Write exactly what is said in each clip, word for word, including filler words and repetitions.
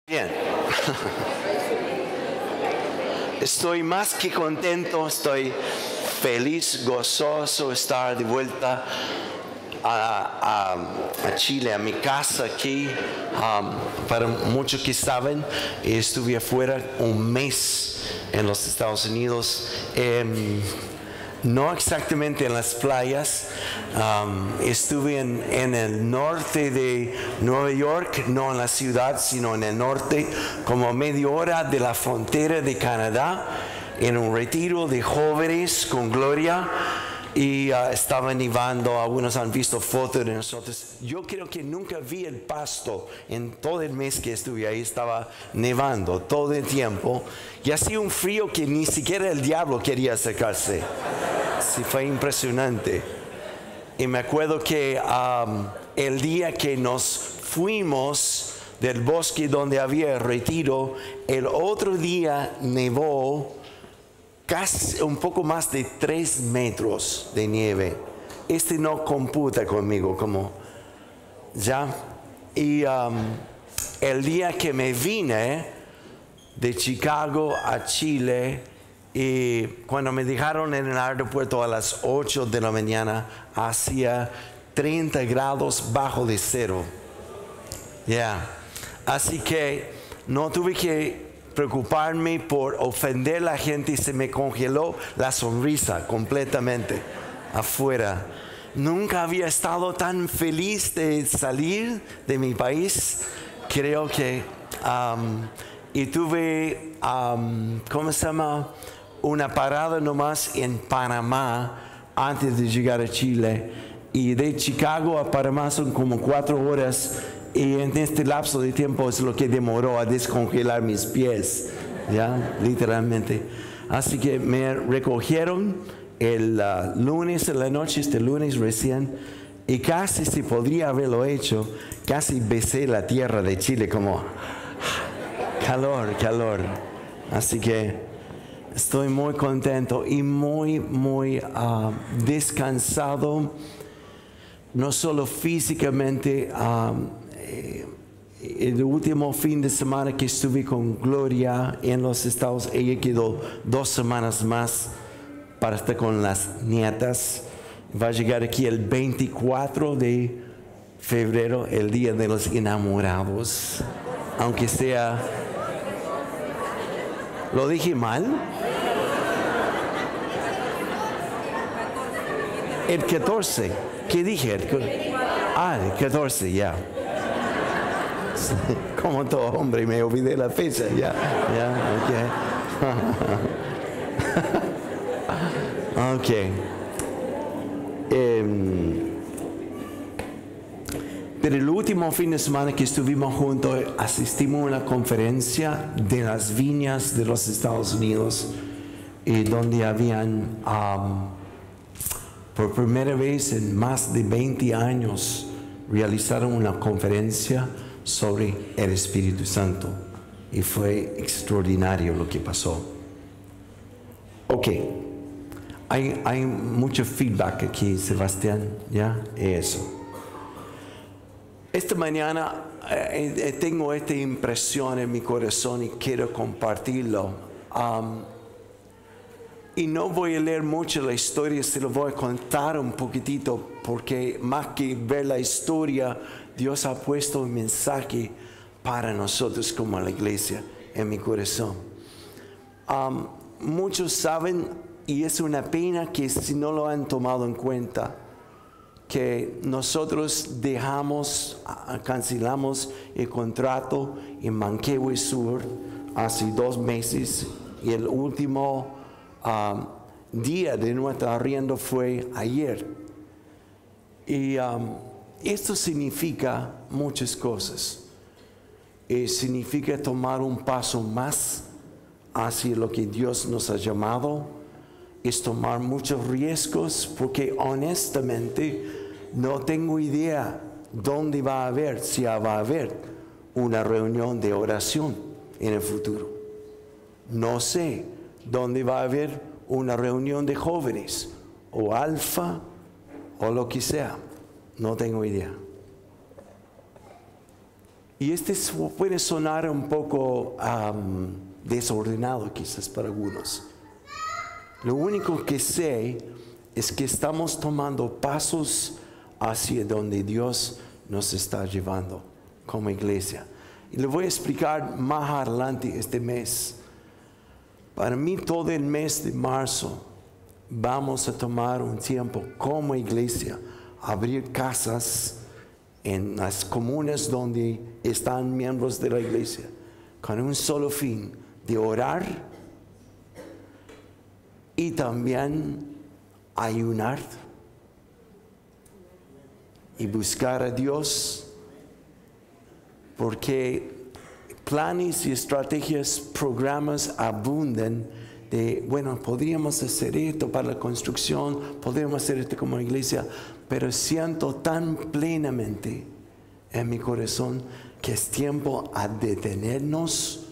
Bien. Estoy más que contento, estoy feliz, gozoso estar de vuelta a, a, a Chile, a mi casa aquí. Um, para muchos que saben, estuve afuera un mes en los Estados Unidos. Eh, no exactamente en las playas. Um, estuve en, en el norte de Nueva York, no en la ciudad, sino en el norte, como a media hora de la frontera de Canadá, en un retiro de jóvenes con Gloria. Y uh, estaba nevando. Algunos han visto fotos de nosotros. Yo creo que nunca vi el pasto en todo el mes que estuve ahí. Estaba nevando todo el tiempo y hacía un frío que ni siquiera el diablo quería acercarse. Sí, fue impresionante. Y me acuerdo que um, el día que nos fuimos del bosque donde había el retiro, el otro día nevó casi un poco más de tres metros de nieve. Este no computa conmigo, como ya. Y um, el día que me vine de Chicago a Chile, y cuando me dejaron en el aeropuerto a las ocho de la mañana, hacía treinta grados bajo de cero. Ya. Yeah. Así que no tuve que preocuparme por ofender a la gente y se me congeló la sonrisa completamente afuera. Nunca había estado tan feliz de salir de mi país. Creo que um, y tuve um, ¿cómo se llama? Una parada nomás en Panamá antes de llegar a Chile, y de Chicago a Panamá son como cuatro horas. Y en este lapso de tiempo es lo que demoró a descongelar mis pies, ya, literalmente. Así que me recogieron el uh, lunes en la noche, este lunes recién, y casi si podría haberlo hecho, casi besé la tierra de Chile como calor, calor. Así que estoy muy contento y muy, muy uh, descansado, no solo físicamente. Um, El último fin de semana que estuve con Gloria en los Estados, ella quedó dos semanas más para estar con las nietas. Va a llegar aquí el veinticuatro de febrero, el día de los enamorados. Aunque sea... ¿Lo dije mal? El catorce. ¿Qué dije? Ah, el catorce, ya. Como todo hombre, me olvidé la fecha, ya, ya, ok. Ok. Um, pero el último fin de semana que estuvimos juntos, asistimos a una conferencia de las viñas de los Estados Unidos, y donde habían, um, por primera vez en más de veinte años, realizaron una conferencia sobre el Espíritu Santo, y fue extraordinario lo que pasó. Ok, hay, hay mucho feedback aquí, Sebastián, ¿ya? Eso. Esta mañana eh, tengo esta impresión en mi corazón y quiero compartirlo. Um, y no voy a leer mucho la historia, se lo voy a contar un poquitito, porque más que ver la historia, Dios ha puesto un mensaje para nosotros como la iglesia en mi corazón. Um, muchos saben, y es una pena que si no lo han tomado en cuenta, que nosotros dejamos, cancelamos el contrato en Manquehue Sur hace dos meses, y el último um, día de nuestro arriendo fue ayer. Y um, esto significa muchas cosas. Eh, significa tomar un paso más hacia lo que Dios nos ha llamado. Es tomar muchos riesgos, porque honestamente no tengo idea dónde va a haber, si va a haber una reunión de oración en el futuro. No sé dónde va a haber una reunión de jóvenes o alfa o lo que sea. No tengo idea. Y este puede sonar un poco um, desordenado quizás para algunos. Lo único que sé es que estamos tomando pasos hacia donde Dios nos está llevando como iglesia. Y le voy a explicar más adelante este mes. Para mí todo el mes de marzo vamos a tomar un tiempo como iglesia, abrir casas en las comunas donde están miembros de la iglesia, con un solo fin, de orar y también ayunar y buscar a Dios, porque planes y estrategias, programas abundan de, bueno, podríamos hacer esto para la construcción, podríamos hacer esto como iglesia, pero siento tan plenamente en mi corazón que es tiempo a detenernos,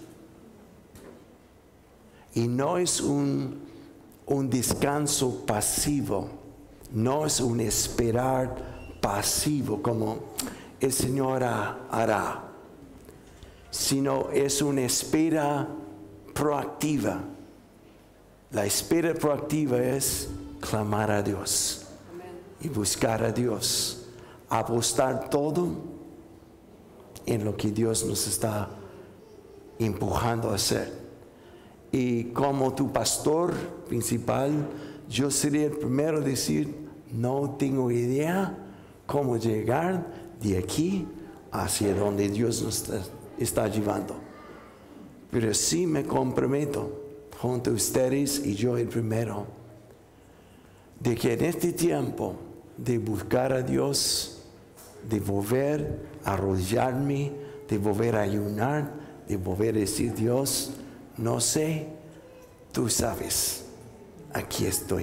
y no es un, un descanso pasivo, no es un esperar pasivo como el Señor hará, sino es una espera proactiva. La espera proactiva es clamar a Dios y buscar a Dios, apostar todo en lo que Dios nos está empujando a hacer. Y como tu pastor principal, yo sería el primero a decir, no tengo idea cómo llegar de aquí hacia donde Dios nos está, está llevando. Pero sí me comprometo junto a ustedes y yo el primero, de que en este tiempo de buscar a Dios, de volver a arrodillarme, de volver a ayunar, de volver a decir, Dios, no sé, tú sabes, aquí estoy.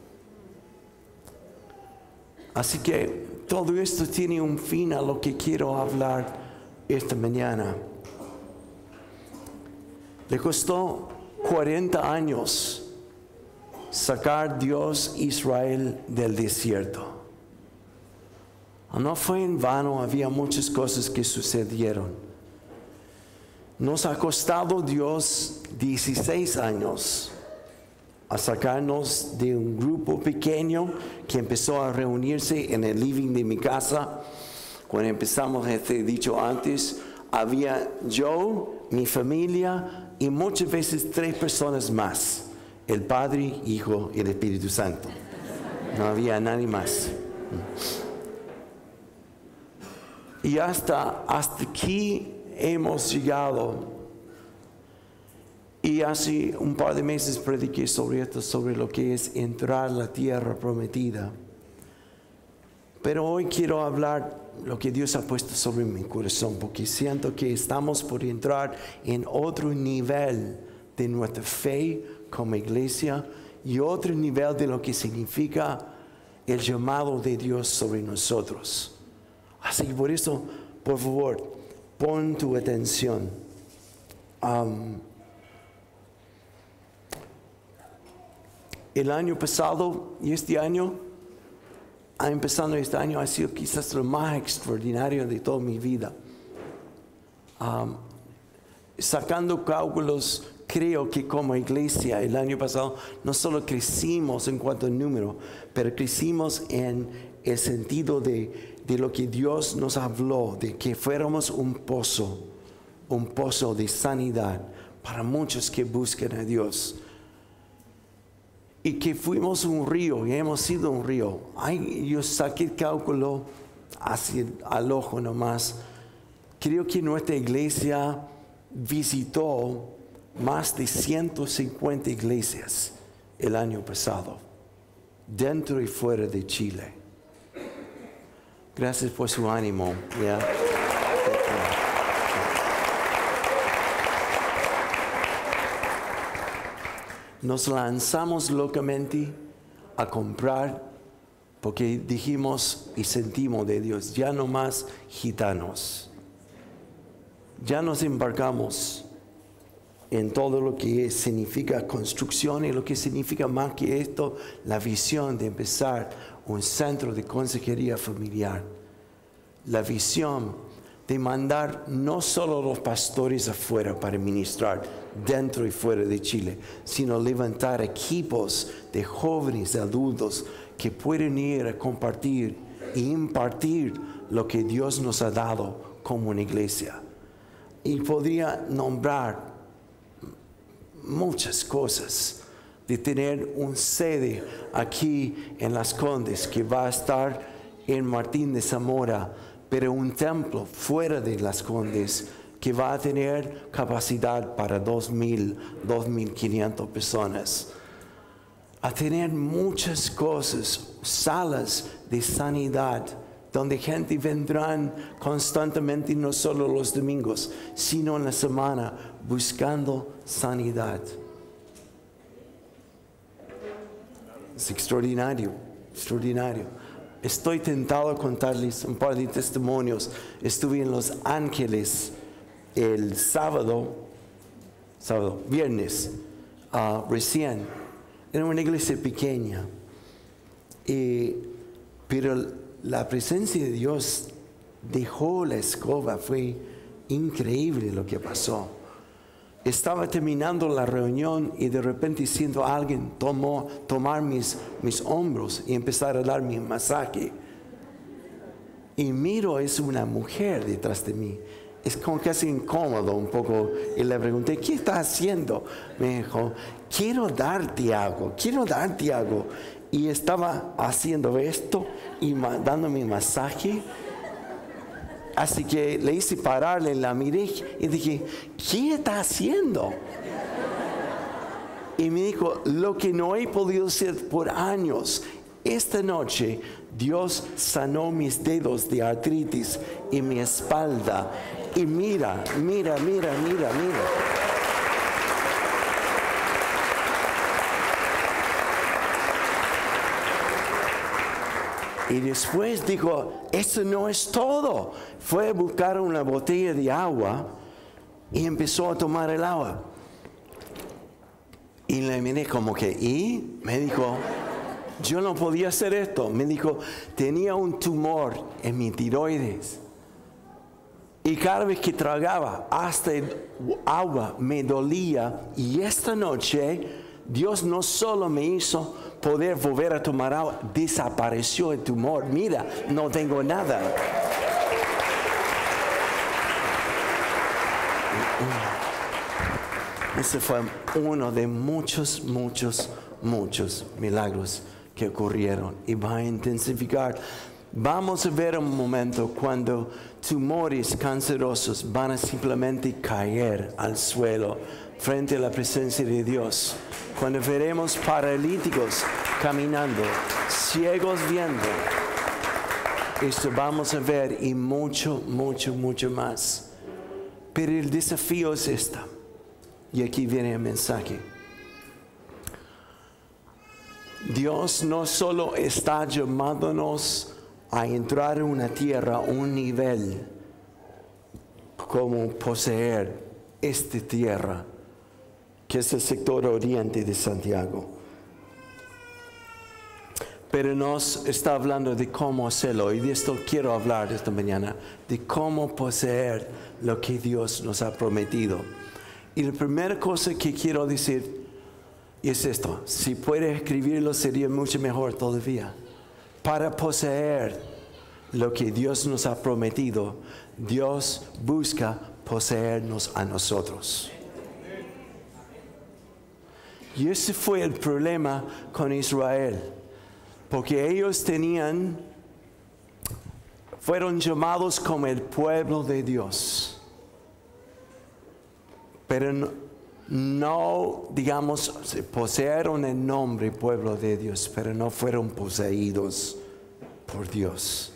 Así que todo esto tiene un fin a lo que quiero hablar esta mañana. Le costó cuarenta años sacar Dios Israel del desierto. No fue en vano, había muchas cosas que sucedieron. Nos ha costado Dios dieciséis años a sacarnos de un grupo pequeño que empezó a reunirse en el living de mi casa. Cuando empezamos, este dicho antes, había yo, mi familia y muchas veces tres personas más: el Padre, Hijo y el Espíritu Santo. No había nadie más. Y hasta, hasta aquí hemos llegado. Y hace un par de meses prediqué sobre esto, sobre lo que es entrar a la tierra prometida. Pero hoy quiero hablar lo que Dios ha puesto sobre mi corazón, porque siento que estamos por entrar en otro nivel de nuestra fe como iglesia y otro nivel de lo que significa el llamado de Dios sobre nosotros. Así que por eso, por favor, pon tu atención. Um, el año pasado y este año, empezando este año, ha sido quizás lo más extraordinario de toda mi vida. Um, sacando cálculos, creo que como iglesia el año pasado no solo crecimos en cuanto a número, pero crecimos en el sentido de, de lo que Dios nos habló, de que fuéramos un pozo, un pozo de sanidad para muchos que buscan a Dios. Y que fuimos un río, y hemos sido un río. Ay, yo saqué el cálculo hacia al ojo nomás. Creo que nuestra iglesia visitó más de ciento cincuenta iglesias el año pasado, dentro y fuera de Chile. Gracias por su ánimo. Yeah. Nos lanzamos locamente a comprar porque dijimos y sentimos de Dios, ya no más gitanos. Ya nos embarcamos en todo lo que significa construcción y lo que significa más que esto, la visión de empezar un centro de consejería familiar. La visión de mandar no solo los pastores afuera para ministrar dentro y fuera de Chile, sino levantar equipos de jóvenes, de adultos que pueden ir a compartir e impartir lo que Dios nos ha dado como una iglesia. Y podría nombrar muchas cosas, de tener un sede aquí en Las Condes que va a estar en Martín de Zamora, pero un templo fuera de Las Condes que va a tener capacidad para dos mil, dos mil quinientas personas. A tener muchas cosas, salas de sanidad, donde gente vendrán constantemente, no solo los domingos, sino en la semana, buscando sanidad. Es extraordinario, extraordinario. Estoy tentado a contarles un par de testimonios. Estuve en Los Ángeles el sábado, sábado, viernes, uh, recién. Era una iglesia pequeña, y, pero la presencia de Dios dejó la escoba. Fue increíble lo que pasó. Estaba terminando la reunión y de repente siento a alguien tomó, tomar mis, mis hombros y empezar a darme un masaje. Y miro, es una mujer detrás de mí. Es como casi incómodo un poco. Y le pregunté, ¿qué estás haciendo? Me dijo, quiero darte algo, quiero darte algo. Y estaba haciendo esto y dándome un masaje. Así que le hice pararle, la miré y dije, ¿qué está haciendo? Y me dijo, lo que no he podido hacer por años. Esta noche Dios sanó mis dedos de artritis y mi espalda. Y mira, mira, mira, mira, mira. Y después dijo, eso no es todo. Fue a buscar una botella de agua y empezó a tomar el agua. Y le miré como que, ¿y? Me dijo, yo no podía hacer esto. Me dijo, tenía un tumor en mi tiroides. Y cada vez que tragaba, hasta el agua me dolía. Y esta noche, Dios no solo me hizo poder volver a tomar agua, desapareció el tumor. Mira, no tengo nada. Ese fue uno de muchos, muchos, muchos milagros que ocurrieron y va a intensificar. Vamos a ver un momento cuando tumores cancerosos van a simplemente caer al suelo frente a la presencia de Dios. Cuando veremos paralíticos caminando, ciegos viendo, esto vamos a ver y mucho, mucho, mucho más. Pero el desafío es esta. Y aquí viene el mensaje. Dios no solo está llamándonos a entrar en una tierra, un nivel, como poseer esta tierra, que es el sector oriente de Santiago. Pero nos está hablando de cómo hacerlo, y de esto quiero hablar esta mañana, de cómo poseer lo que Dios nos ha prometido. Y la primera cosa que quiero decir es esto: si puedes escribirlo sería mucho mejor todavía. Para poseer lo que Dios nos ha prometido, Dios busca poseernos a nosotros. Y ese fue el problema con Israel, porque ellos tenían, fueron llamados como el pueblo de Dios. Pero no, no, digamos, poseyeron el nombre pueblo de Dios, pero no fueron poseídos por Dios.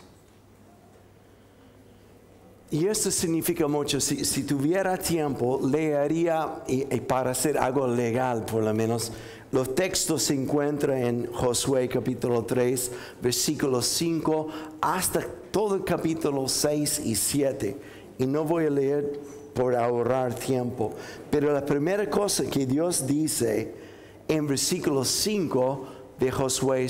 Y esto significa mucho. Si, si tuviera tiempo, leería, y, y para hacer algo legal por lo menos, los textos se encuentran en Josué capítulo tres, versículos cinco, hasta todo el capítulo seis y siete. Y no voy a leer por ahorrar tiempo. Pero la primera cosa que Dios dice en versículo cinco de Josué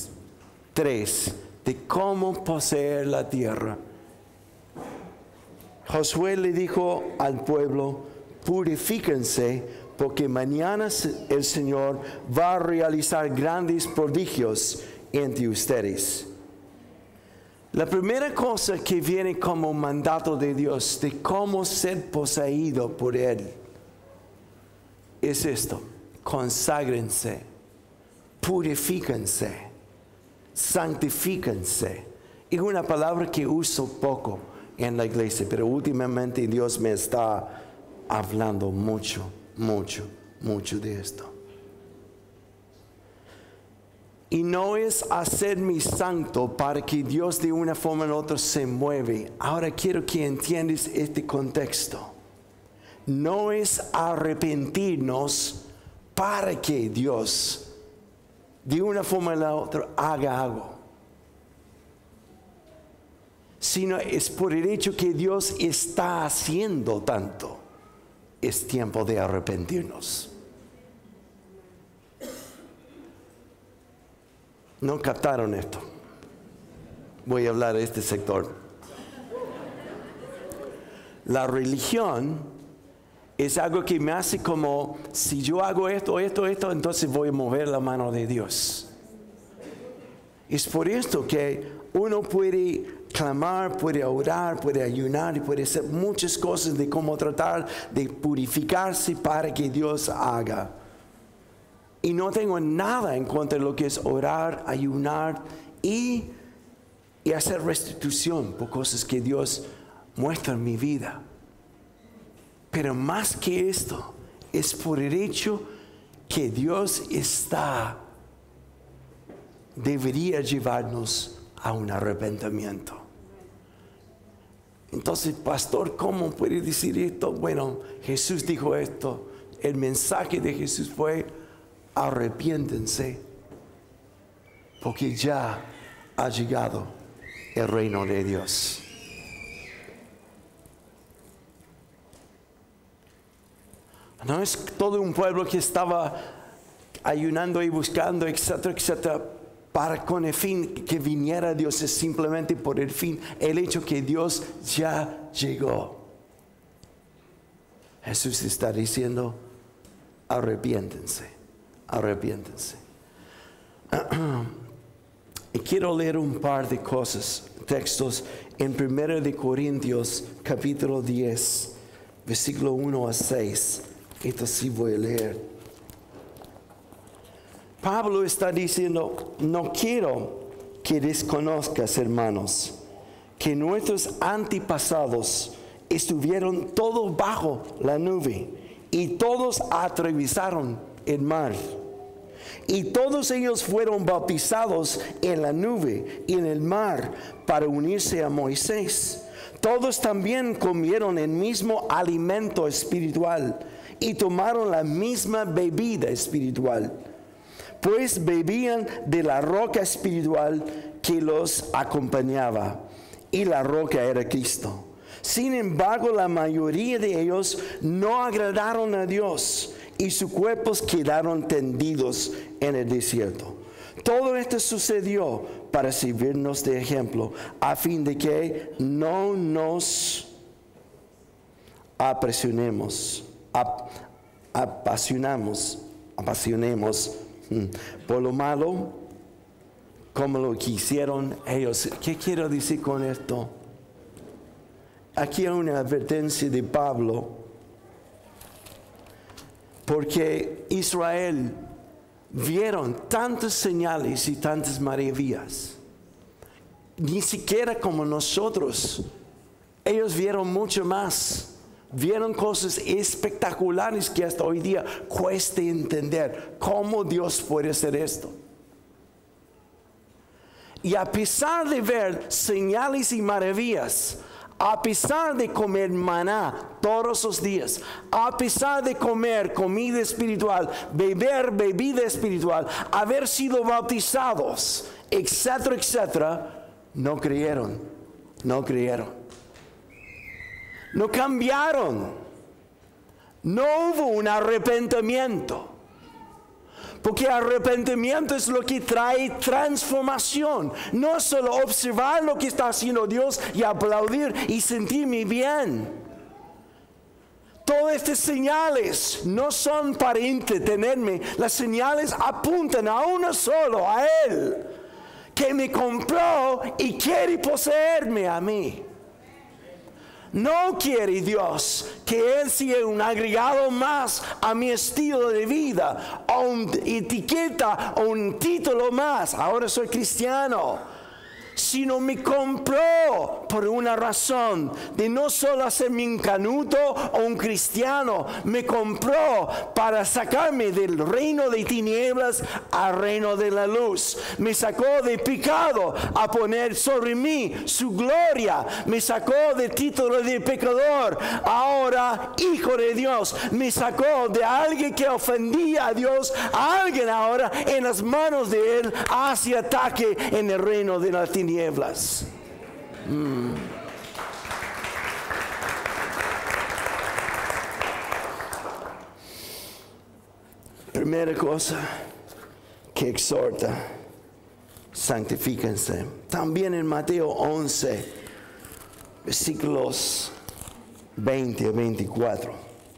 tres, de cómo poseer la tierra. Josué le dijo al pueblo, purifíquense, porque mañana el Señor va a realizar grandes prodigios entre ustedes. La primera cosa que viene como mandato de Dios de cómo ser poseído por Él es esto: conságrense, purifíquense, santifíquense. Es una palabra que uso poco en la iglesia, pero últimamente Dios me está hablando mucho, mucho, mucho de esto. Y no es hacerme santo para que Dios de una forma u otra se mueve. Ahora quiero que entiendas este contexto. No es arrepentirnos para que Dios de una forma u otra haga algo, sino es por el hecho que Dios está haciendo tanto. Es tiempo de arrepentirnos. No captaron esto. Voy a hablar de este sector. La religión es algo que me hace como, si yo hago esto, esto, esto, entonces voy a mover la mano de Dios. Es por esto que uno puede clamar, puede orar, puede ayunar y puede hacer muchas cosas de cómo tratar de purificarse para que Dios haga. Y no tengo nada en contra de lo que es orar, ayunar y, y hacer restitución por cosas que Dios muestra en mi vida. Pero más que esto, es por el hecho que Dios está, debería llevarnos a un arrepentimiento. Entonces, pastor, ¿cómo puede decir esto? Bueno, Jesús dijo esto. El mensaje de Jesús fue: arrepiéntense, porque ya ha llegado el reino de Dios. No es todo un pueblo que estaba ayunando y buscando, etcétera, etcétera, para con el fin que viniera Dios. Es simplemente por el fin, el hecho que Dios ya llegó. Jesús está diciendo: arrepiéntense, arrepiéntense. Y quiero leer un par de cosas, textos en primera de Corintios capítulo diez, versículo uno a seis. Esto sí voy a leer. Pablo está diciendo: no quiero que desconozcas, hermanos, que nuestros antepasados estuvieron todos bajo la nube y todos atravesaron el mar. Y todos ellos fueron bautizados en la nube y en el mar para unirse a Moisés. Todos también comieron el mismo alimento espiritual y tomaron la misma bebida espiritual, pues bebían de la roca espiritual que los acompañaba, y la roca era Cristo. Sin embargo, la mayoría de ellos no agradaron a Dios, y sus cuerpos quedaron tendidos en el desierto. Todo esto sucedió para servirnos de ejemplo, a fin de que no nos apasionemos, ap, apasionamos, apasionemos por lo malo, como lo que hicieron ellos. ¿Qué quiero decir con esto? Aquí hay una advertencia de Pablo, porque Israel vieron tantas señales y tantas maravillas, ni siquiera como nosotros. Ellos vieron mucho más, vieron cosas espectaculares que hasta hoy día cuesta entender cómo Dios puede hacer esto. Y a pesar de ver señales y maravillas, a pesar de comer maná todos los días, a pesar de comer comida espiritual, beber bebida espiritual, haber sido bautizados, etcétera, etcétera, no creyeron, no creyeron. No cambiaron. No hubo un arrepentimiento. Porque arrepentimiento es lo que trae transformación. No solo observar lo que está haciendo Dios y aplaudir y sentirme bien. Todas estas señales no son para entretenerme. Las señales apuntan a uno solo, a Él, que me compró y quiere poseerme a mí. No quiere Dios que Él sea un agregado más a mi estilo de vida, o una etiqueta o un título más. Ahora soy cristiano. Sino me compró por una razón de no solo hacerme un canuto o un cristiano. Me compró para sacarme del reino de tinieblas al reino de la luz. Me sacó de pecado a poner sobre mí su gloria. Me sacó del título de pecador, ahora hijo de Dios. Me sacó de alguien que ofendía a Dios, a alguien ahora en las manos de Él hacia ataque en el reino de la tinieblas. Nieblas. Mm. Primera cosa que exhorta, santifíquense. También en Mateo once, versículos veinte a veinticuatro,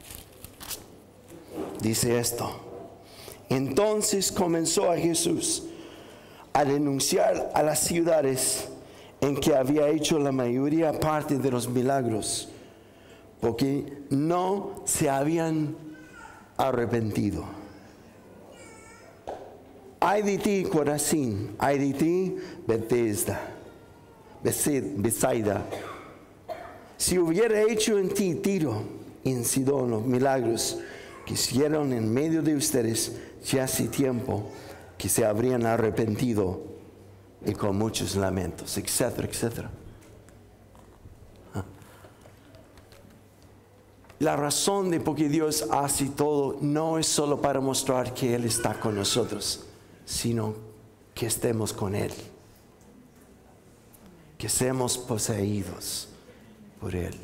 dice esto: entonces comenzó a Jesús a denunciar a las ciudades en que había hecho la mayoría parte de los milagros, porque no se habían arrepentido. Ay de ti, Corazín, ay de ti, Bethesda, Bethsaida. Si hubiera hecho en ti, Tiro y en Sidón, los milagros que hicieron en medio de ustedes, ya hace tiempo que se habrían arrepentido y con muchos lamentos, etcétera, etcétera. La razón de por qué Dios hace todo no es solo para mostrar que Él está con nosotros, sino que estemos con Él, que seamos poseídos por Él.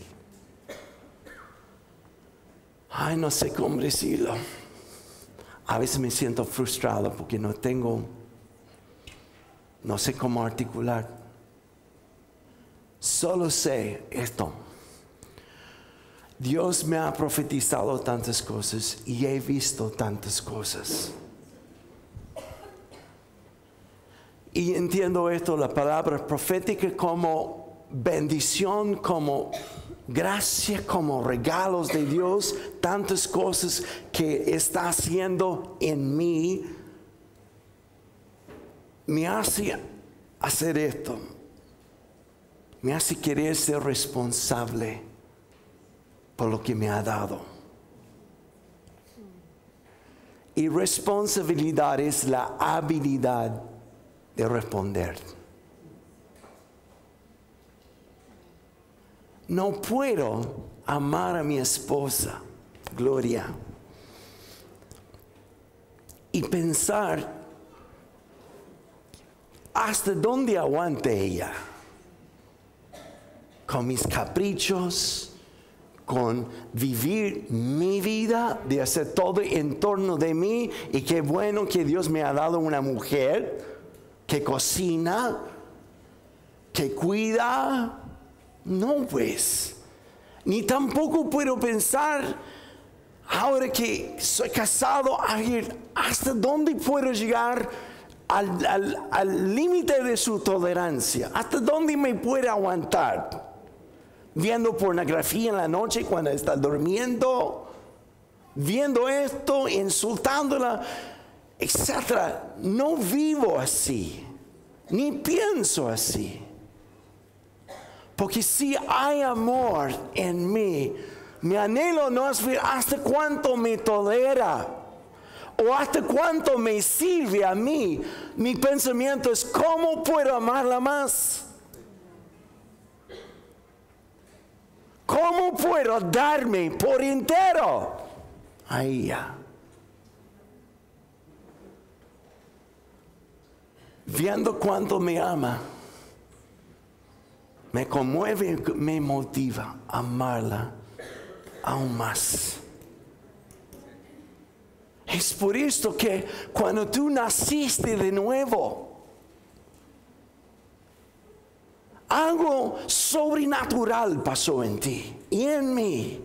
Ay, no sé cómo decirlo. A veces me siento frustrado porque no tengo, no sé cómo articular. Solo sé esto: Dios me ha profetizado tantas cosas y he visto tantas cosas. Y entiendo esto, la palabra profética, como bendición, como gracia, como regalos de Dios, tantas cosas que está haciendo en mí, me hace hacer esto, me hace querer ser responsable por lo que me ha dado. Y responsabilidad es la habilidad de responder. No puedo amar a mi esposa, Gloria, y pensar hasta dónde aguante ella, con mis caprichos, con vivir mi vida, de hacer todo en torno de mí. Y qué bueno que Dios me ha dado una mujer que cocina, que cuida. No, pues, ni tampoco puedo pensar, ahora que soy casado, a ver, ¿hasta dónde puedo llegar al, al, al límite de su tolerancia? ¿Hasta dónde me puede aguantar? Viendo pornografía en la noche cuando está durmiendo, viendo esto, insultándola, etcétera. No vivo así, ni pienso así. Porque si hay amor en mí, mi anhelo no es ver hasta cuánto me tolera o hasta cuánto me sirve a mí. Mi pensamiento es: ¿cómo puedo amarla más? ¿Cómo puedo darme por entero a ella? Viendo cuánto me ama, me conmueve, me motiva a amarla aún más. Es por esto que cuando tú naciste de nuevo, algo sobrenatural pasó en ti y en mí.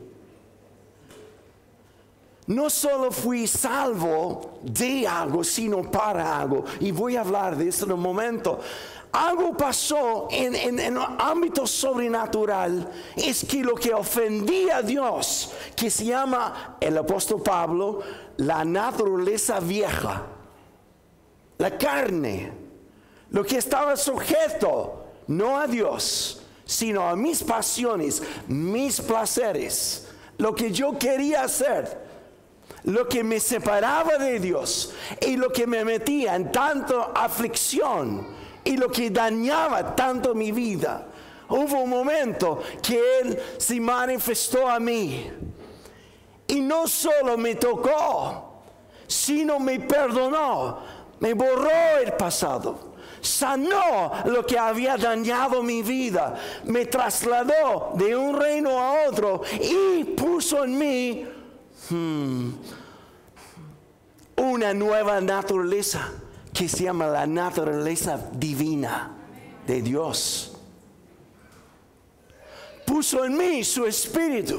No solo fui salvo de algo, sino para algo. Y voy a hablar de eso en un momento. Algo pasó en, en, en el ámbito sobrenatural. Es que lo que ofendía a Dios, que se llama el apóstol Pablo, la naturaleza vieja, la carne, lo que estaba sujeto, no a Dios, sino a mis pasiones, mis placeres, lo que yo quería hacer, lo que me separaba de Dios y lo que me metía en tanta aflicción y lo que dañaba tanto mi vida. Hubo un momento que Él se manifestó a mí y no solo me tocó, sino me perdonó, me borró el pasado, sanó lo que había dañado mi vida, me trasladó de un reino a otro y puso en mí Hmm. una nueva naturaleza que se llama la naturaleza divina de Dios. Puso en mí su espíritu,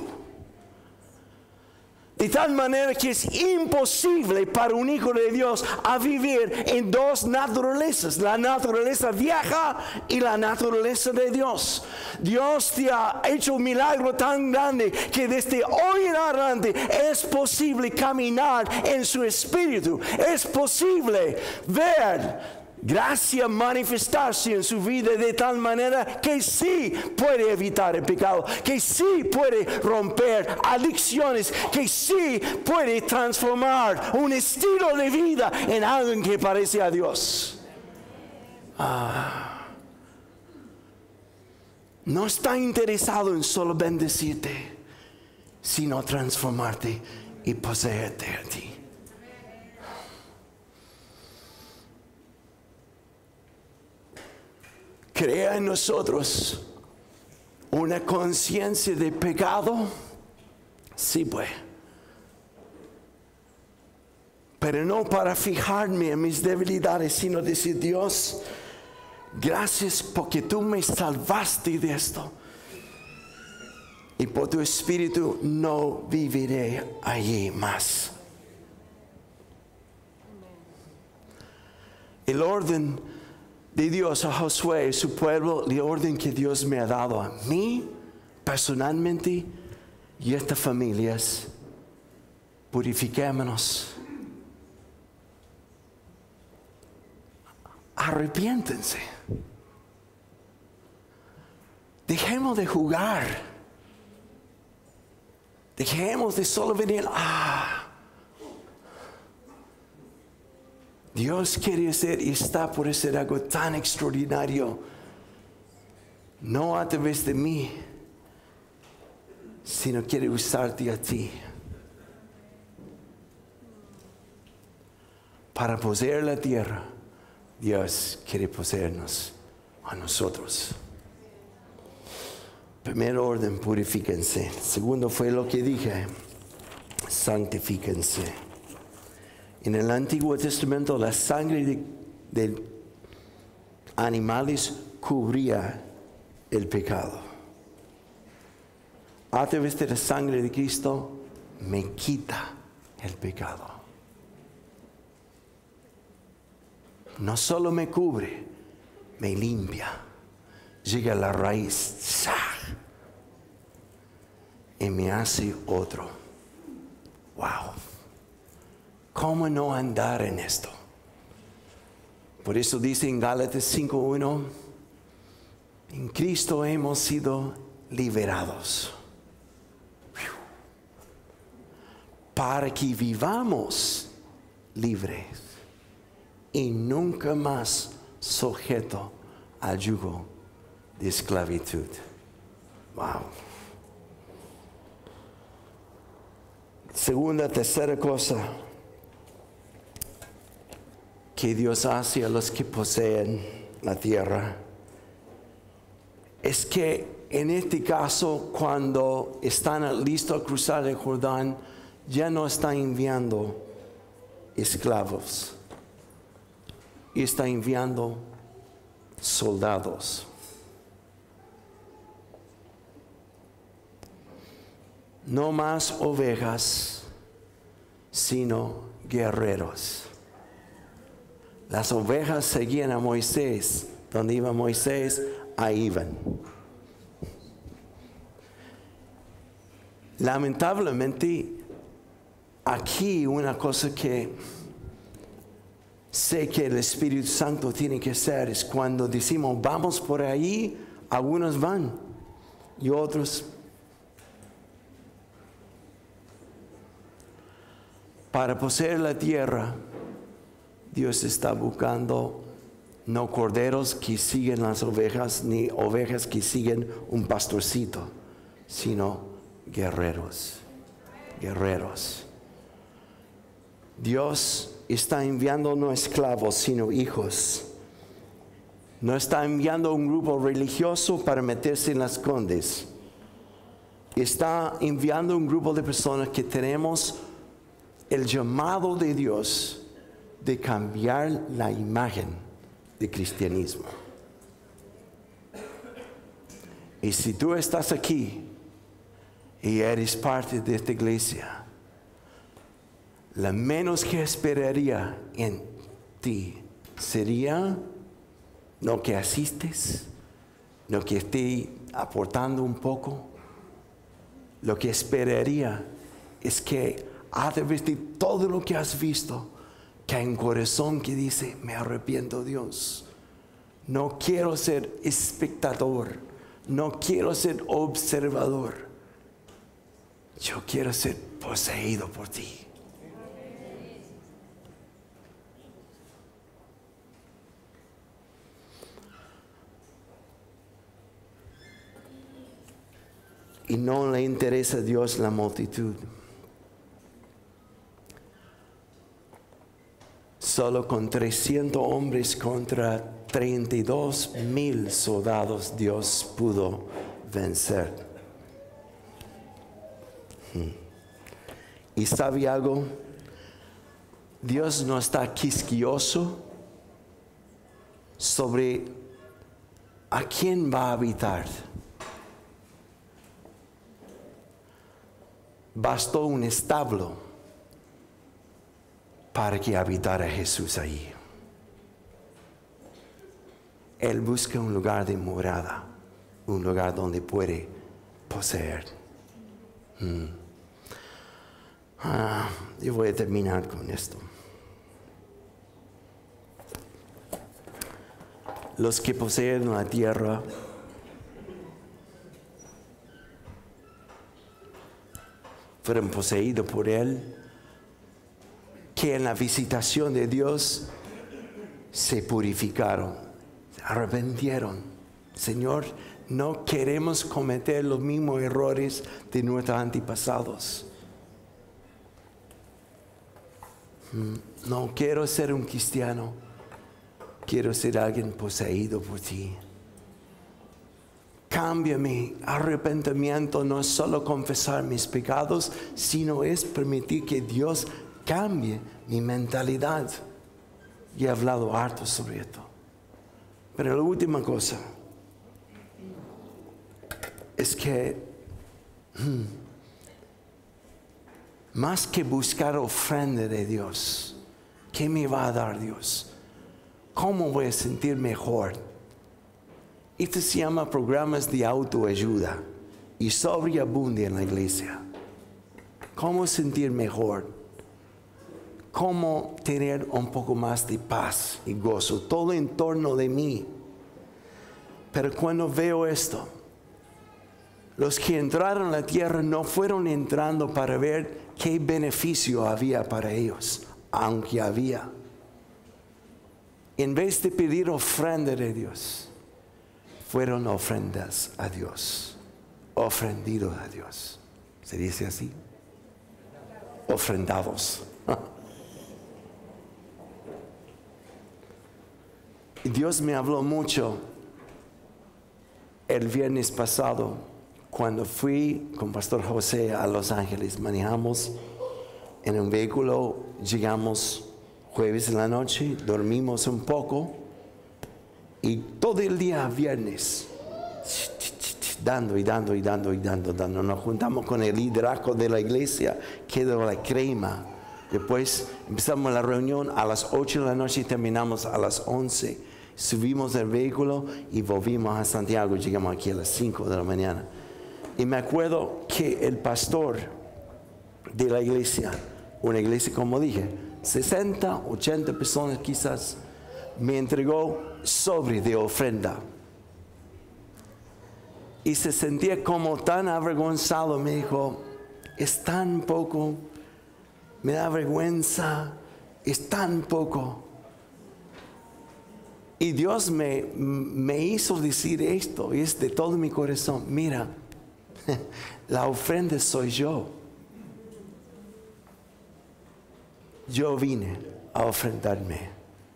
de tal manera que es imposible para un hijo de Dios a vivir en dos naturalezas, la naturaleza vieja y la naturaleza de Dios. Dios te ha hecho un milagro tan grande que desde hoy en adelante es posible caminar en su espíritu. Es posible ver gracia manifestarse en su vida de tal manera que sí puede evitar el pecado, que sí puede romper adicciones, que sí puede transformar un estilo de vida en algo que parece a Dios. Ah, no está interesado en solo bendecirte, sino transformarte y poseerte a ti. Crea en nosotros una conciencia de pecado, sí pues, pero no para fijarme en mis debilidades, sino decir: Dios, gracias porque tú me salvaste de esto, y por tu espíritu no viviré allí más. El orden de Dios a Josué y su pueblo, el orden que Dios me ha dado a mí personalmente y a estas familias: purifiquémonos, arrepiéntense, dejemos de jugar, dejemos de solo venir. Ah, Dios quiere hacer y está por hacer algo tan extraordinario, no a través de mí, sino quiere usarte a ti para poseer la tierra. Dios quiere poseernos a nosotros. Primer orden, purifíquense. Segundo fue lo que dije: santifíquense. En el Antiguo Testamento la sangre de, de animales cubría el pecado. A través de la sangre de Cristo me quita el pecado. No solo me cubre, me limpia. Llega a la raíz, ¡zah!, y me hace otro. Wow. ¿Cómo no andar en esto? Por eso dice en Gálatas cinco uno: en Cristo hemos sido liberados para que vivamos libres y nunca más sujeto al yugo de esclavitud. Wow. Segunda, tercera cosa que Dios hace a los que poseen la tierra es que en este caso, cuando están listos a cruzar el Jordán, ya no está enviando esclavos y está enviando soldados. No más ovejas, sino guerreros. Las ovejas seguían a Moisés. Donde iba Moisés, ahí iban. Lamentablemente, aquí una cosa que sé que el Espíritu Santo tiene que hacer es cuando decimos vamos por ahí, algunos van y otros para poseer la tierra. Dios está buscando no corderos que siguen las ovejas, ni ovejas que siguen un pastorcito, sino guerreros, guerreros. Dios está enviando no esclavos, sino hijos. No está enviando un grupo religioso para meterse en las condes. Está enviando un grupo de personas que tenemos el llamado de Dios de cambiar la imagen de cristianismo. Y si tú estás aquí y eres parte de esta iglesia, lo menos que esperaría en ti sería no que asistes, no que esté aportando un poco. Lo que esperaría es que a través de todo lo que has visto, que hay un corazón que dice, me arrepiento, Dios. No quiero ser espectador, no quiero ser observador. Yo quiero ser poseído por ti. Y no le interesa a Dios la multitud. Solo con trescientos hombres contra treinta y dos mil soldados Dios pudo vencer. ¿Y sabe algo? Dios no está quisquilloso sobre a quién va a habitar. Bastó un establo para que habitara Jesús ahí. Él busca un lugar de morada, un lugar donde puede poseer. Hmm. Ah, yo voy a terminar con esto. Los que poseen la tierra fueron poseídos por Él, que en la visitación de Dios se purificaron, se arrepintieron. Señor, no queremos cometer los mismos errores de nuestros antepasados. No quiero ser un cristiano, quiero ser alguien poseído por ti. Cambia mi arrepentimiento, no es solo confesar mis pecados, sino es permitir que Dios cambie mi mentalidad. Y he hablado harto sobre esto. Pero la última cosa es que hmm, más que buscar ofrenda de Dios, ¿qué me va a dar Dios? ¿Cómo voy a sentir mejor? Esto se llama programas de autoayuda y sobreabunda en la iglesia. ¿Cómo sentir mejor? ¿Cómo tener un poco más de paz y gozo? Todo en torno de mí. Pero cuando veo esto, los que entraron a la tierra no fueron entrando para ver qué beneficio había para ellos, aunque había. En vez de pedir ofrenda de Dios, fueron ofrendas a Dios, ofrendidos a Dios. ¿Se dice así? Ofrendados. Y Dios me habló mucho el viernes pasado cuando fui con Pastor José a Los Ángeles. Manejamos en un vehículo, llegamos Jueves en la noche dormimos un poco y todo el día viernes dando y dando y dando y dando, dando. Nos juntamos con el liderazgo de la iglesia, quedó la crema. Después empezamos la reunión a las ocho de la noche y terminamos a las once. Subimos el vehículo y volvimos a Santiago. Llegamos aquí a las cinco de la mañana. Y me acuerdo que el pastor de la iglesia, una iglesia como dije, sesenta, ochenta personas quizás, me entregó sobre de ofrenda. Y se sentía como tan avergonzado. Me dijo, es tan poco, me da vergüenza, es tan poco. Y Dios me, me hizo decir esto, y es de todo mi corazón. Mira, la ofrenda soy yo. Yo vine a ofrendarme.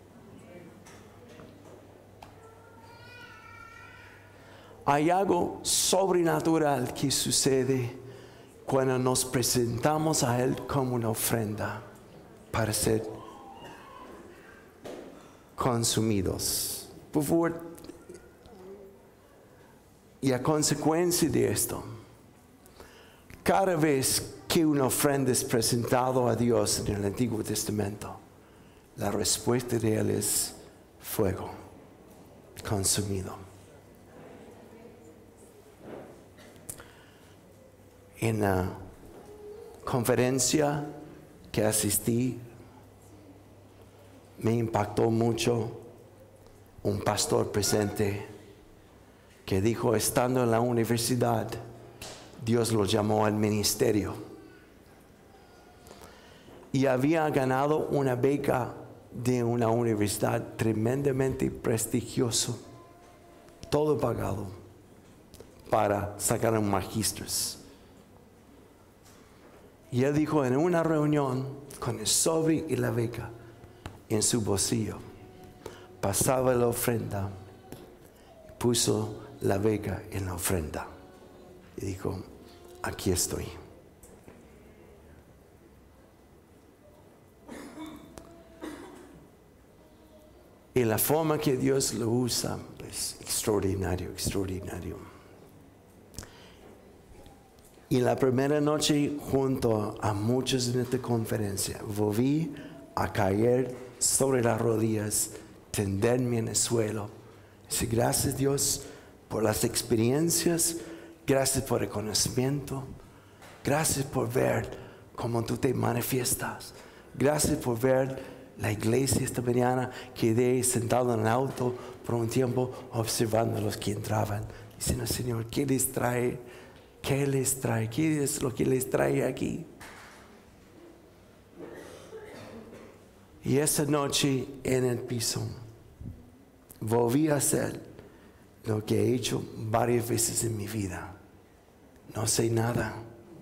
Hay algo sobrenatural que sucede cuando nos presentamos a Él como una ofrenda para ser consumidos. Por favor, y a consecuencia de esto, cada vez que una ofrenda es presentada a Dios en el Antiguo Testamento, la respuesta de Él es fuego consumido. En la conferencia que asistí, me impactó mucho un pastor presente que dijo, estando en la universidad, Dios lo llamó al ministerio. Y había ganado una beca de una universidad tremendamente prestigiosa, todo pagado, para sacar un magíster. Y él dijo en una reunión con el sobre y la beca en su bolsillo, pasaba la ofrenda, puso la beca en la ofrenda y dijo, aquí estoy. Y la forma que Dios lo usa es extraordinario, extraordinario. Y la primera noche, junto a muchos en esta conferencia, volví a caer sobre las rodillas, tenderme en el suelo. Dice, gracias Dios por las experiencias, gracias por el conocimiento, gracias por ver cómo tú te manifiestas, gracias por ver la iglesia esta mañana. Quedé sentado en el auto por un tiempo observando a los que entraban, diciendo, Señor, ¿qué les trae? ¿Qué les trae? ¿Qué es lo que les trae aquí? Y esa noche en el piso volví a hacer lo que he hecho varias veces en mi vida. No sé nada.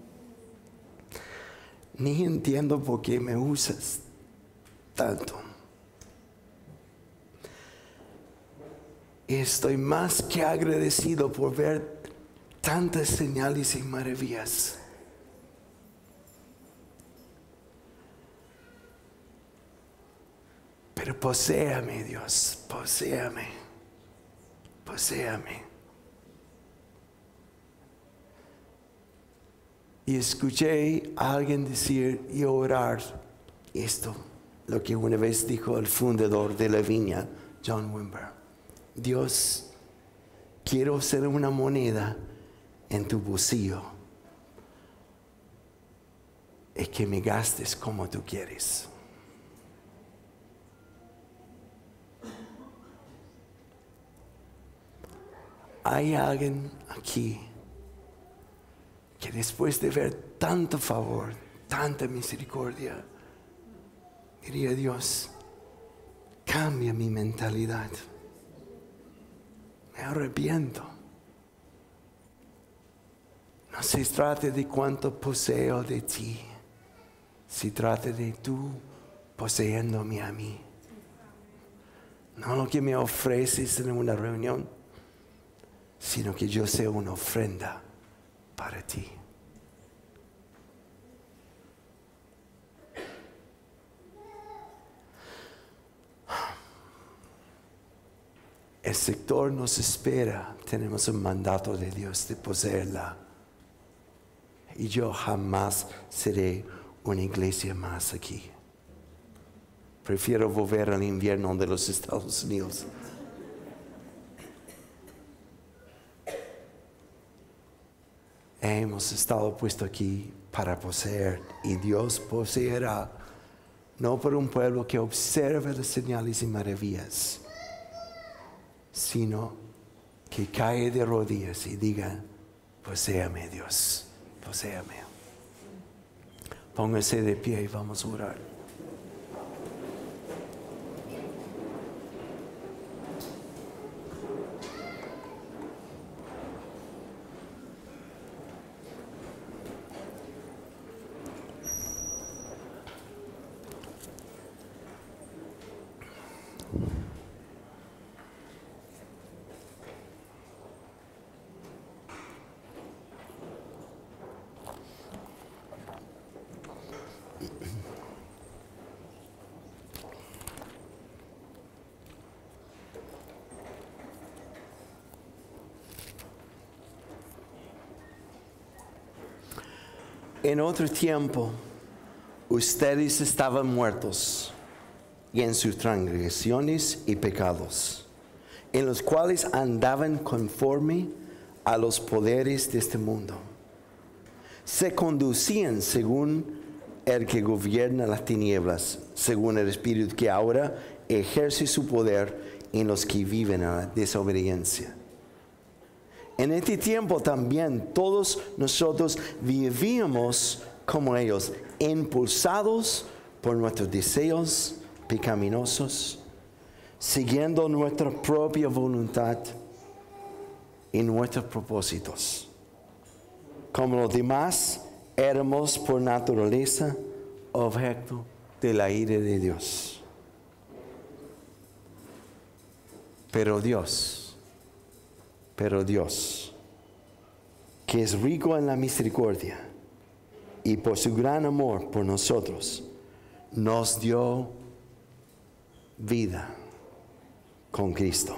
Ni entiendo por qué me usas tanto. Estoy más que agradecido por ver tantas señales y maravillas. Pero poséame, Dios, poséame, poséame. Y escuché a alguien decir y orar esto, lo que una vez dijo el fundador de la viña, John Wimber. Dios, quiero ser una moneda en tu bolsillo, es que me gastes como tú quieres. Hay alguien aquí que después de ver tanto favor, tanta misericordia, diría, Dios, cambia mi mentalidad. Me arrepiento. No se trata de cuánto poseo de ti, se trata de tú poseyéndome a mí. No lo que me ofreces en una reunión, sino que yo sea una ofrenda para ti. El sector nos espera. Tenemos un mandato de Dios de poseerla. Y yo jamás seré una iglesia más aquí. Prefiero volver al invierno de los Estados Unidos. Hemos estado puestos aquí para poseer, y Dios poseerá, no por un pueblo que observe las señales y maravillas, sino que cae de rodillas y diga: poséame, Dios, poséame. Póngase de pie y vamos a orar. En otro tiempo, ustedes estaban muertos y en sus transgresiones y pecados, en los cuales andaban conforme a los poderes de este mundo. Se conducían según el que gobierna las tinieblas, según el espíritu que ahora ejerce su poder en los que viven en la desobediencia. En este tiempo también todos nosotros vivíamos como ellos, impulsados por nuestros deseos pecaminosos, siguiendo nuestra propia voluntad y nuestros propósitos. Como los demás, éramos por naturaleza objeto de la ira de Dios. Pero Dios, Pero Dios, que es rico en la misericordia y por su gran amor por nosotros, nos dio vida con Cristo.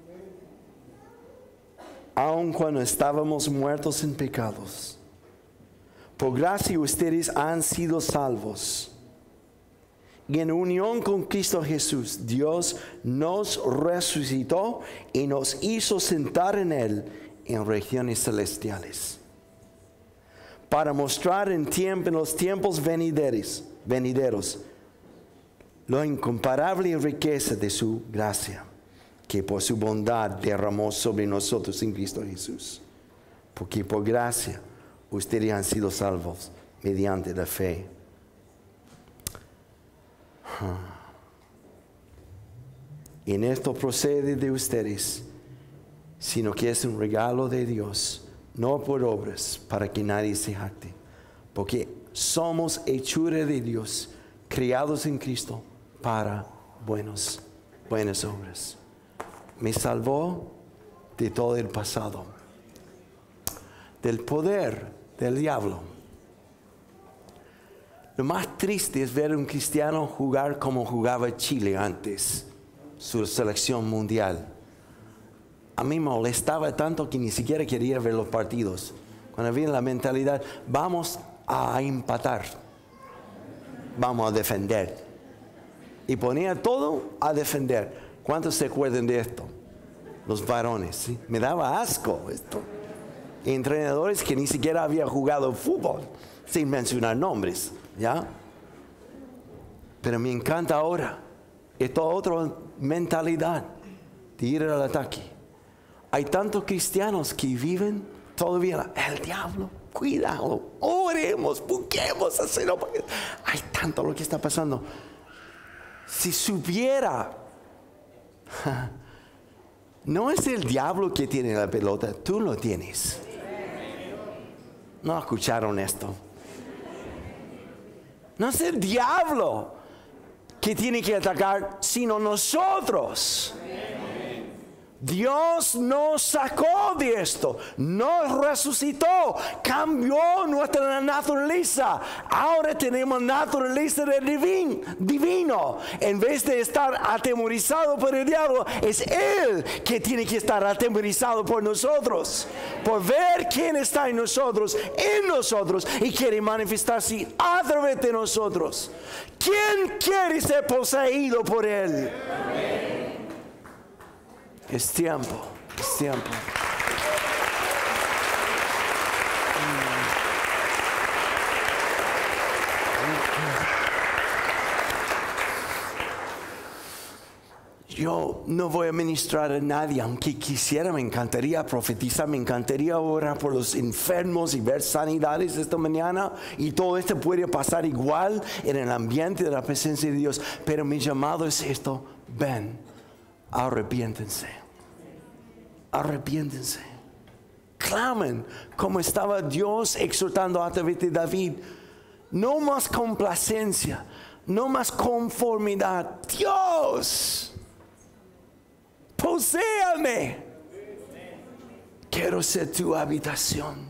Aun cuando estábamos muertos en pecados, por gracia ustedes han sido salvos. Y en unión con Cristo Jesús, Dios nos resucitó y nos hizo sentar en Él en regiones celestiales, para mostrar en, tiempo, en los tiempos venideros, venideros la incomparable riqueza de su gracia, que por su bondad derramó sobre nosotros en Cristo Jesús. Porque por gracia ustedes han sido salvos mediante la fe. Y en esto procede de ustedes, sino que es un regalo de Dios, no por obras, para que nadie se jacte, porque somos hechura de Dios, creados en Cristo para buenos, buenas obras. Me salvó de todo el pasado, del poder del diablo. Lo más triste es ver a un cristiano jugar como jugaba Chile antes, su selección mundial. A mí me molestaba tanto que ni siquiera quería ver los partidos. Cuando había la mentalidad, vamos a empatar, vamos a defender. Y ponía todo a defender. ¿Cuántos se acuerdan de esto? Los varones, ¿sí? Me daba asco esto. Entrenadores que ni siquiera habían jugado fútbol, sin mencionar nombres. ¿Ya? Pero me encanta ahora esta otra mentalidad de ir al ataque. Hay tantos cristianos que viven todavía el diablo, cuidado, oremos, busquemos hacerlo. Hay tanto lo que está pasando. Si supiera, no es el diablo que tiene la pelota, tú lo tienes. ¿No escucharon esto? No es el diablo que tiene que atacar, sino nosotros. Dios nos sacó de esto, nos resucitó, cambió nuestra naturaleza. Ahora tenemos naturaleza de divin, divino. En vez de estar atemorizado por el diablo, es Él que tiene que estar atemorizado por nosotros, por ver quién está en nosotros, en nosotros, y quiere manifestarse a través de nosotros. ¿Quién quiere ser poseído por Él? Amén. Es tiempo, es tiempo. Yo no voy a ministrar a nadie, aunque quisiera, me encantaría profetizar, me encantaría orar por los enfermos y ver sanidades esta mañana, y todo esto puede pasar igual en el ambiente de la presencia de Dios. Pero mi llamado es esto: ven, arrepiéntense. Arrepiéntense. Clamen como estaba Dios exhortando a través de David. No más complacencia, no más conformidad. Dios, poséame. Quiero ser tu habitación.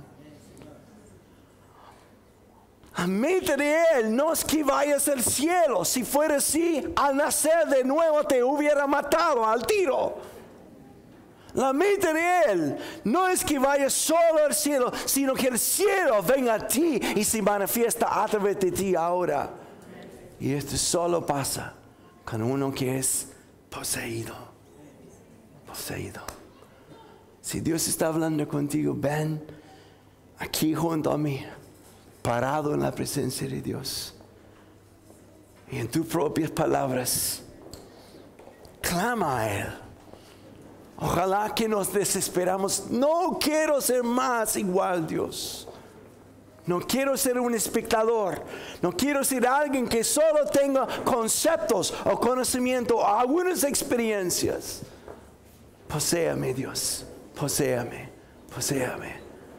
La meta de Él no es que vayas al cielo. Si fuera así, al nacer de nuevo te hubiera matado al tiro. La meta de Él no es que vayas solo al cielo, sino que el cielo venga a ti y se manifiesta a través de ti ahora. Y esto solo pasa con uno que es poseído. Poseído. Si Dios está hablando contigo, ven aquí junto a mí, parado en la presencia de Dios. Y en tus propias palabras, clama a Él. Ojalá que nos desesperamos. No quiero ser más igual, Dios. No quiero ser un espectador. No quiero ser alguien que solo tenga conceptos o conocimiento o algunas experiencias. Poséame, Dios. Poséame. Poséame.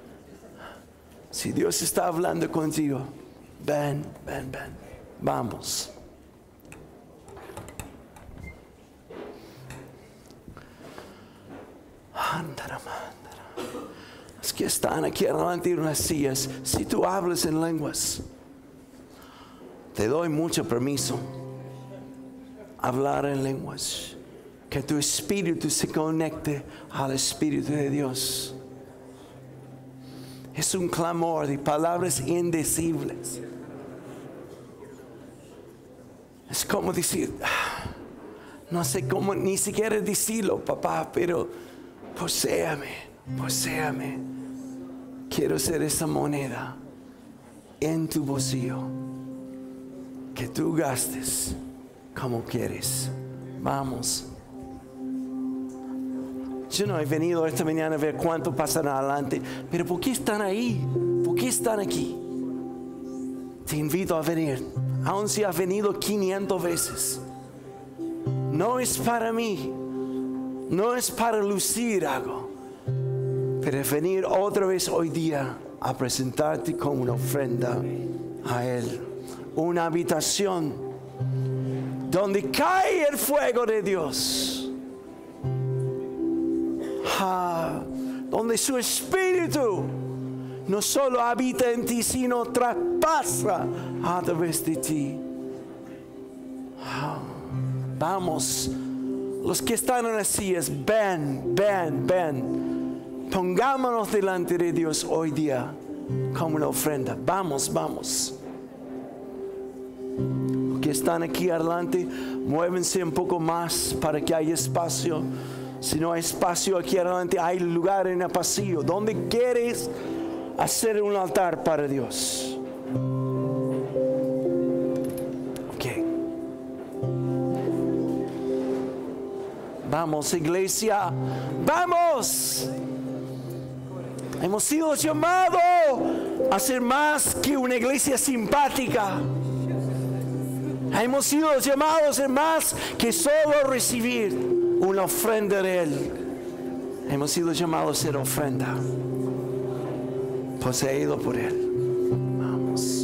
Si Dios está hablando contigo, ven, ven, ven. Vamos. Es que están aquí adelante en unas sillas. Si tú hablas en lenguas, te doy mucho permiso. Hablar en lenguas. Que tu espíritu se conecte al Espíritu de Dios. Es un clamor de palabras indecibles. Es como decir, no sé cómo ni siquiera decirlo, papá, pero poséame, poséame. Quiero ser esa moneda en tu bolsillo que tú gastes como quieres. Vamos. Yo no he venido esta mañana a ver cuánto pasan adelante, pero ¿por qué están ahí? ¿Por qué están aquí? Te invito a venir, aun si has venido quinientas veces. No es para mí, no es para lucir algo, pero es venir otra vez hoy día a presentarte como una ofrenda a Él. Una habitación donde cae el fuego de Dios. Ah, donde su espíritu no solo habita en ti, sino traspasa a través de ti. Ah, vamos, los que están en las sillas, ven, ven, ven. Pongámonos delante de Dios hoy día como una ofrenda. Vamos, vamos. Los que están aquí adelante, muévense un poco más para que haya espacio. Si no hay espacio aquí adelante, hay lugar en el pasillo. ¿Dónde quieres hacer un altar para Dios? Ok. Vamos, iglesia. ¡Vamos! Hemos sido llamados a ser más que una iglesia simpática. Hemos sido llamados a ser más que solo recibir una ofrenda de Él. Hemos sido llamados a ser ofrenda, poseído por Él. Vamos.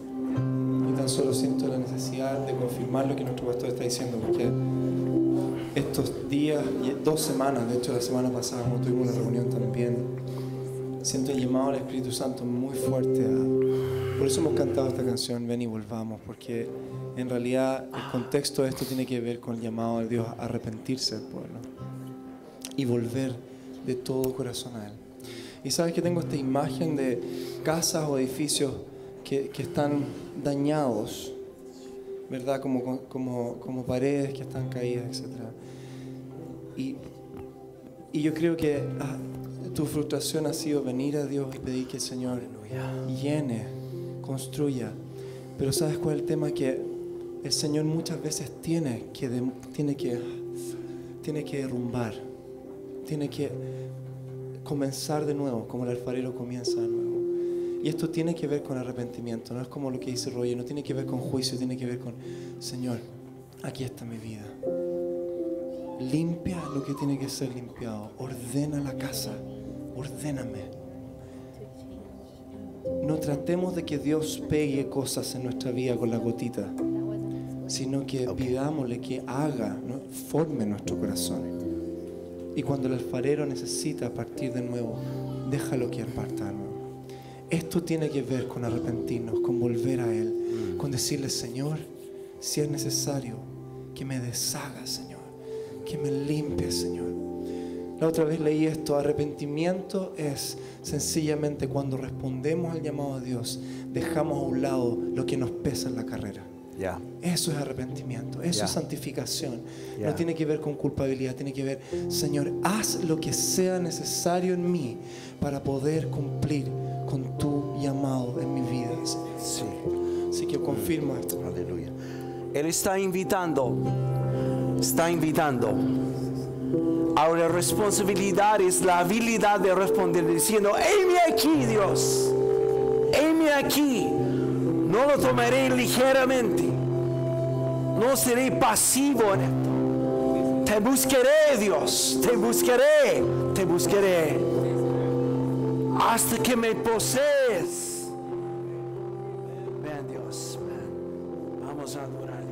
Y tan solo siento la necesidad de confirmar lo que nuestro pastor está diciendo, porque estos días, dos semanas, de hecho la semana pasada como tuvimos una reunión también, siento el llamado del Espíritu Santo muy fuerte. A, por eso hemos cantado esta canción, Ven y Volvamos, porque en realidad el contexto de esto tiene que ver con el llamado de Dios a arrepentirse del pueblo y volver de todo corazón a Él. Y sabes que tengo esta imagen de casas o edificios que, que están dañados, ¿verdad? Como, como, como paredes que están caídas, etcétera. Y, y yo creo que ah, tu frustración ha sido venir a Dios y pedir que el Señor llene, construya. Pero ¿sabes cuál es el tema? Que el Señor muchas veces tiene que, de, tiene que, tiene que derrumbar, tiene que comenzar de nuevo, como el alfarero comienza de nuevo. Y esto tiene que ver con arrepentimiento, no es como lo que dice Roger, no tiene que ver con juicio, tiene que ver con, Señor, aquí está mi vida. Limpia lo que tiene que ser limpiado, ordena la casa, ordéname. No tratemos de que Dios pegue cosas en nuestra vida con la gotita, sino que pidámosle que haga, ¿no? Forme nuestro corazón. Y cuando el alfarero necesita partir de nuevo, déjalo que Él parta de nuevo. Esto tiene que ver con arrepentirnos, con volver a Él, con decirle, Señor, si es necesario, que me deshaga, Señor, que me limpie, Señor. La otra vez leí esto, arrepentimiento es sencillamente cuando respondemos al llamado de Dios, dejamos a un lado lo que nos pesa en la carrera. Yeah. Eso es arrepentimiento, eso Yeah. es santificación. Yeah. No tiene que ver con culpabilidad, tiene que ver, Señor, haz lo que sea necesario en mí para poder cumplir con tu llamado en mi vida. Sí. Así que confirma esto. Aleluya. Él está invitando, está invitando. Ahora, responsabilidad es la habilidad de responder diciendo, heme aquí, Dios, heme aquí. No lo tomaré ligeramente. No seré pasivo en esto. Te buscaré, Dios. Te buscaré. Te buscaré. Hasta que me posees. Ven, Dios. Ven. Vamos a adorarle.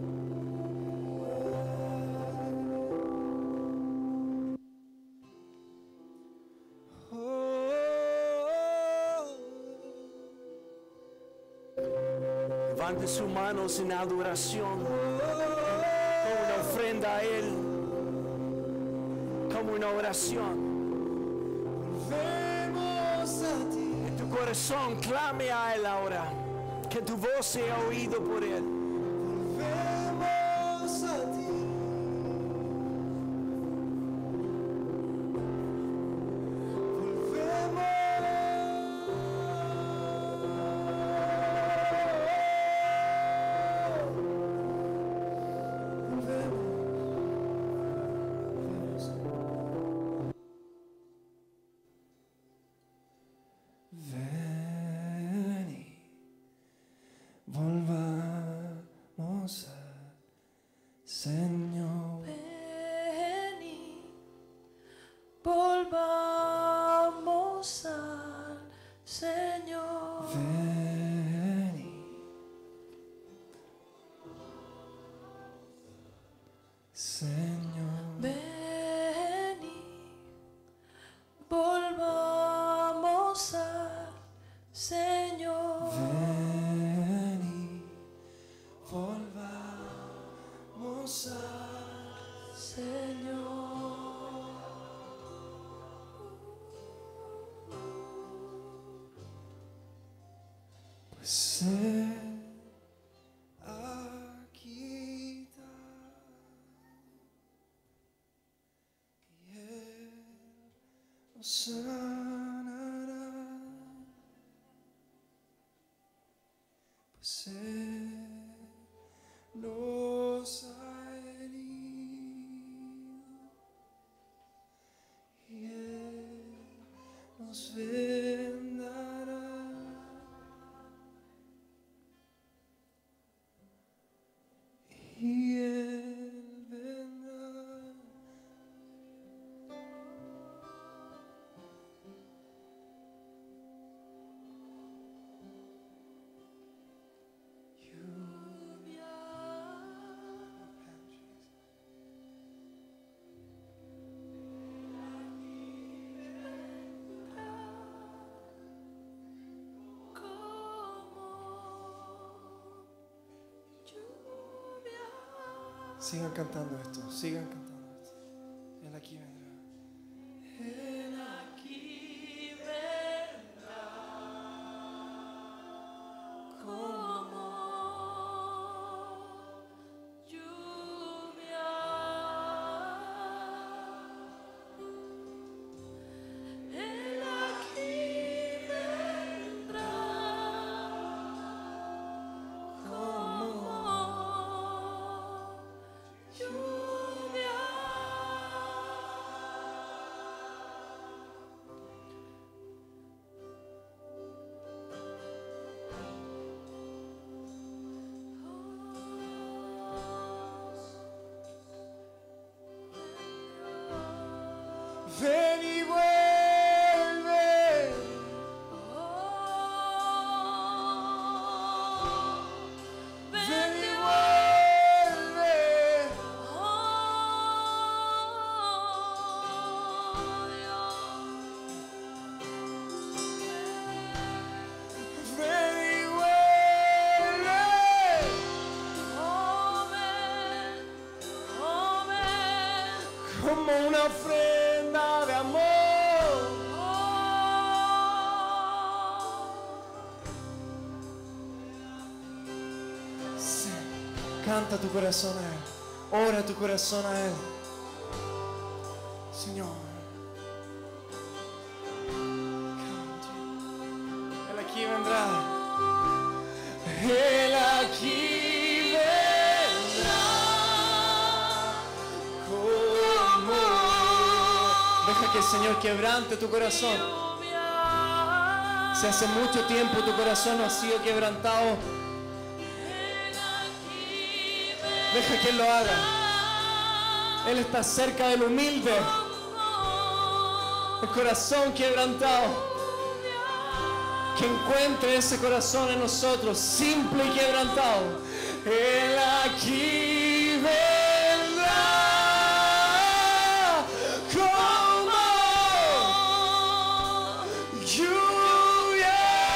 Levante sus manos en adoración, como una ofrenda a Él, como una oración. En tu corazón clame a Él ahora, que tu voz sea oído por Él. Volvemos a ti. Ven y volvamos a Señor. Ven y volvamos al Señor. Ven y Señor. Ven y volvamos al Señor. Ven y volvamos al Señor. pues sé aquí está y Él nos sanará. Pues Él nos ha herido y Él nos vendará. Y Él vendrá. Lluvia Sigan cantando esto, sigan cantando esto. Él aquí vendrá. Él aquí vendrá como lluvia. Él aquí vendrá como lluvia. Ven y vuelve. Ven y vuelve. Ven y vuelve. Como una ofrenda de amor. Sí. Canta tu corazón a Él. Ora tu corazón a Él. Señor. Cante. Él aquí vendrá. Él aquí vendrá. Como. Deja que el Señor quebrante tu corazón. Si hace mucho tiempo tu corazón no ha sido quebrantado, deja que Él lo haga. Él está cerca del humilde. El corazón quebrantado. Que encuentre ese corazón en nosotros, simple y quebrantado. Él aquí vendrá como lluvia.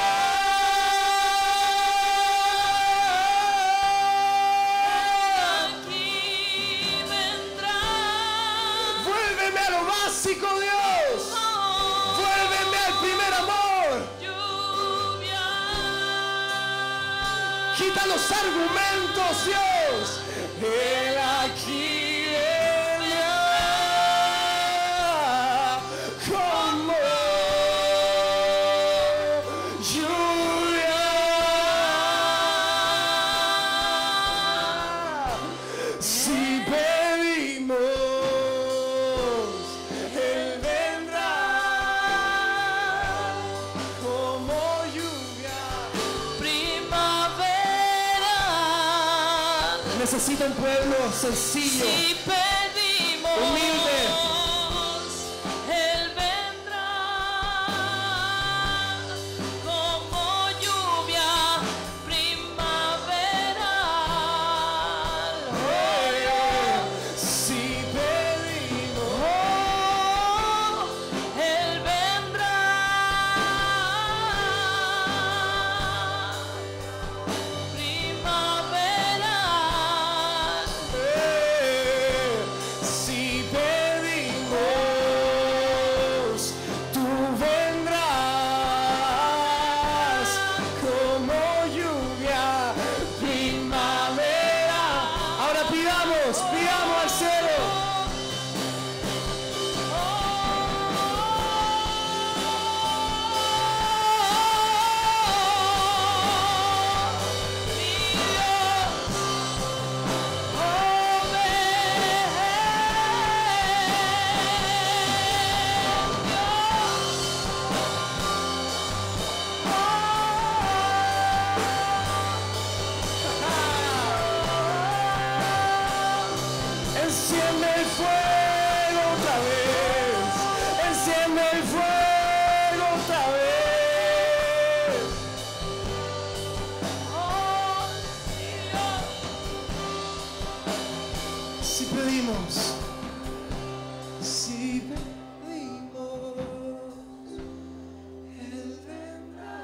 Aquí vendrá. Vuélveme a lo básico, Dios. Vuélveme al primer amor. Lluvia. Quita los argumentos, Dios. Él aquí vendrá como lluvia. Si pedimos, Él vendrá como lluvia. Primavera. Necesita un pueblo sencillo, Si pedimos, humilde. Él vendrá como lluvia primaveral. Si pedimos, Él vendrá primaveral. si pedimos, tú vendrás como lluvia primavera. Ahora pidamos, pidamos al cielo. Enciende el fuego otra vez. Enciende el fuego otra vez. Si pedimos, si pedimos, Él vendrá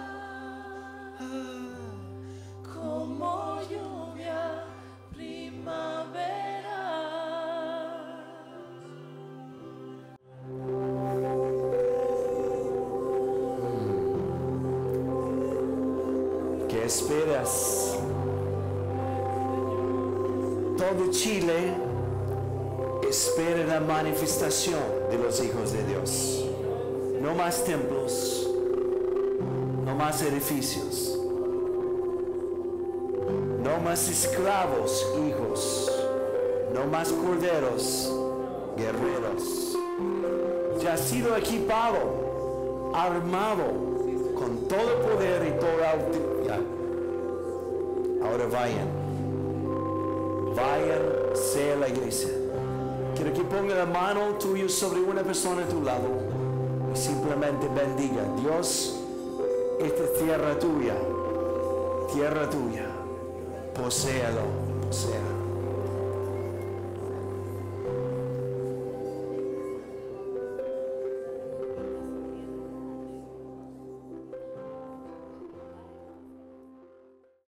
Como lluvia primaveral. esperas. Todo Chile espera la manifestación de los hijos de Dios. No más templos, no más edificios, no más esclavos, hijos, no más corderos, guerreros. Ya ha sido equipado, armado con todo poder y toda autoridad. Ahora vayan, vayan, sea la iglesia. Quiero que ponga la mano tuya sobre una persona a tu lado y simplemente bendiga. Dios, esta es tierra tuya, tierra tuya, poséalo, poséalo.